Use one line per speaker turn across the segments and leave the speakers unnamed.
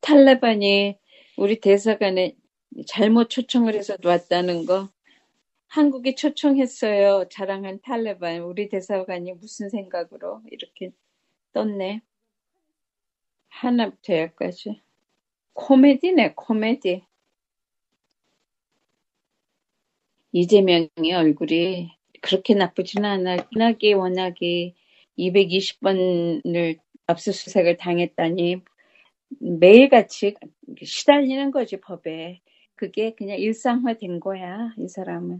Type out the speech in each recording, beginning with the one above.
탈레반이 우리 대사관에 잘못 초청을 해서 왔다는 거 한국이 초청했어요. 자랑한 탈레반. 우리 대사관이 무슨 생각으로 이렇게 떴네. 하나부터 열까지. 코미디네, 코미디. 이재명의 얼굴이 그렇게 나쁘지는 않아. 워낙에 220번을 압수수색을 당했다니 매일같이 시달리는 거지, 법에. 그게 그냥 일상화된 거야, 이 사람은.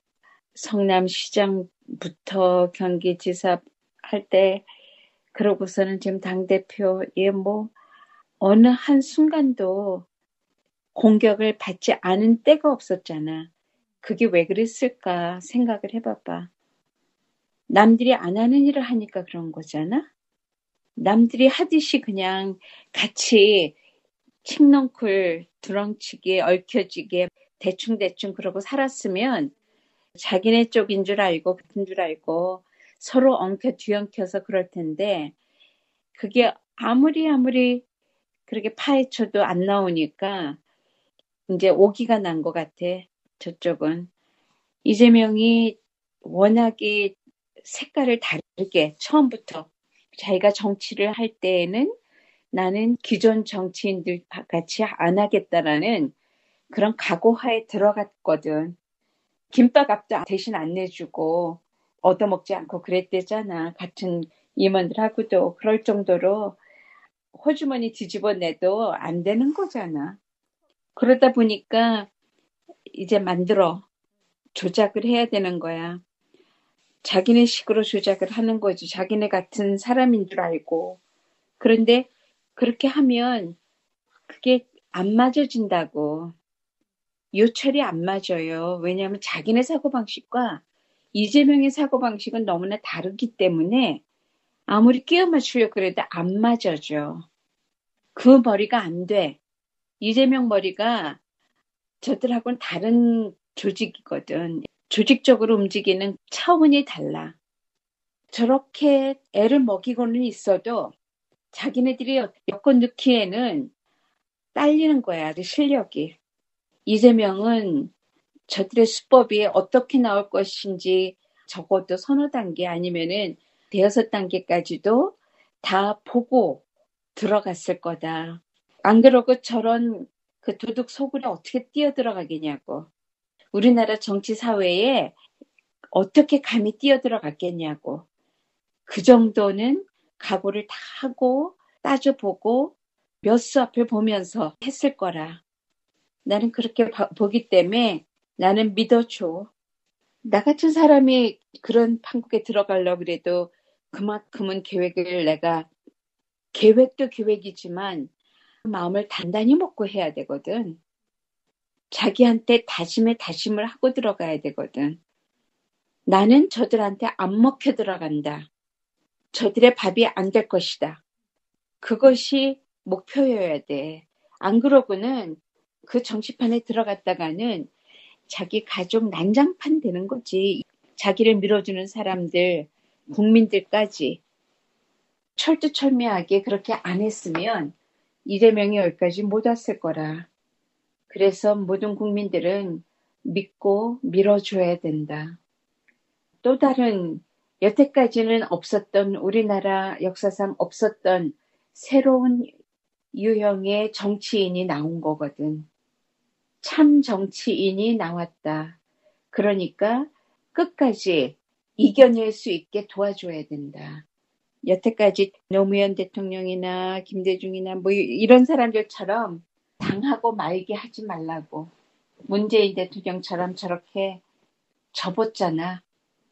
성남시장부터 경기지사 할 때, 그러고서는 지금 당대표, 어느 한순간도 공격을 받지 않은 때가 없었잖아. 그게 왜 그랬을까 생각을 해봐봐. 남들이 안 하는 일을 하니까 그런 거잖아. 남들이 하듯이 그냥 같이 칡넝쿨 두렁치게 얽혀지게 대충대충 그러고 살았으면 자기네 쪽인 줄 알고 같은 줄 알고 서로 엉켜 뒤엉켜서 그럴 텐데 그게 아무리 그렇게 파헤쳐도 안 나오니까 이제 오기가 난 것 같아. 저쪽은. 이재명이 워낙에 색깔을 다르게 처음부터 자기가 정치를 할 때에는 나는 기존 정치인들 같이 안 하겠다라는 그런 각오하에 들어갔거든. 김밥값도 대신 안 내주고 얻어먹지 않고 그랬대잖아. 같은 임원들하고도 그럴 정도로 호주머니 뒤집어내도 안 되는 거잖아. 그러다 보니까 이제 만들어 조작을 해야 되는 거야. 자기네 식으로 조작을 하는 거지. 자기네 같은 사람인 줄 알고. 그런데 그렇게 하면 그게 안 맞아진다고. 요철이 안 맞아요. 왜냐하면 자기네 사고방식과 이재명의 사고방식은 너무나 다르기 때문에 아무리 끼워 맞추려고 그래도 안 맞아져. 그 머리가 안 돼. 이재명 머리가 저들하고는 다른 조직이거든. 조직적으로 움직이는 차원이 달라. 저렇게 애를 먹이고는 있어도 자기네들이 여권 넣기에는 딸리는 거야, 그 실력이. 이재명은 저들의 수법이 어떻게 나올 것인지 적어도 서너 단계 아니면은 대여섯 단계까지도 다 보고 들어갔을 거다. 안 그러고 저런 그 도둑 소굴에 어떻게 뛰어들어가겠냐고. 우리나라 정치 사회에 어떻게 감히 뛰어들어갔겠냐고. 그 정도는 각오를 다 하고 따져보고 몇 수 앞을 보면서 했을 거라. 나는 그렇게 보기 때문에 나는 믿어줘. 나 같은 사람이 그런 판국에 들어가려고 그래도 그만큼은 내가 계획도 계획이지만 마음을 단단히 먹고 해야 되거든. 자기한테 다짐을 하고 들어가야 되거든. 나는 저들한테 안 먹혀 들어간다. 저들의 밥이 안 될 것이다. 그것이 목표여야 돼. 안 그러고는 그 정치판에 들어갔다가는 자기 가족 난장판 되는 거지. 자기를 밀어주는 사람들, 국민들까지 철두철미하게 그렇게 안 했으면 이재명이 여기까지 못 왔을 거라. 그래서 모든 국민들은 믿고 밀어줘야 된다. 또 다른 여태까지는 없었던 우리나라 역사상 없었던 새로운 유형의 정치인이 나온 거거든. 참 정치인이 나왔다. 그러니까 끝까지 이겨낼 수 있게 도와줘야 된다. 여태까지 노무현 대통령이나 김대중이나 이런 사람들처럼 당하고 말게 하지 말라고. 문재인 대통령처럼 저렇게 접었잖아.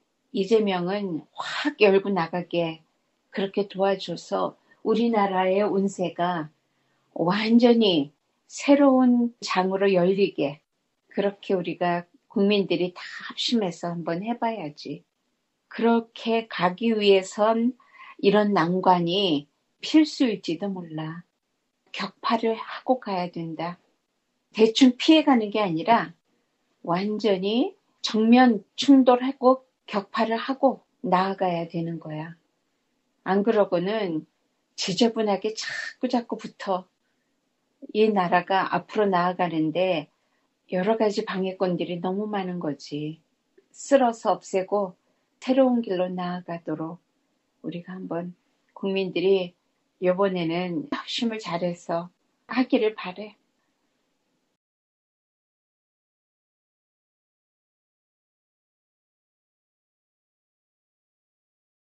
이재명은 확 열고 나가게 그렇게 도와줘서 우리나라의 운세가 완전히 새로운 장으로 열리게 그렇게 우리가 국민들이 다 합심해서 한번 해봐야지. 그렇게 가기 위해선 이런 난관이 필수일지도 몰라. 격파를 하고 가야 된다. 대충 피해가는 게 아니라 완전히 정면 충돌하고 격파를 하고 나아가야 되는 거야. 안 그러고는 지저분하게 자꾸 붙어. 이 나라가 앞으로 나아가는데 여러 가지 방해꾼들이 너무 많은 거지. 쓸어서 없애고 새로운 길로 나아가도록 우리가 한번 국민들이 이번에는 핵심을 잘해서 하기를 바래.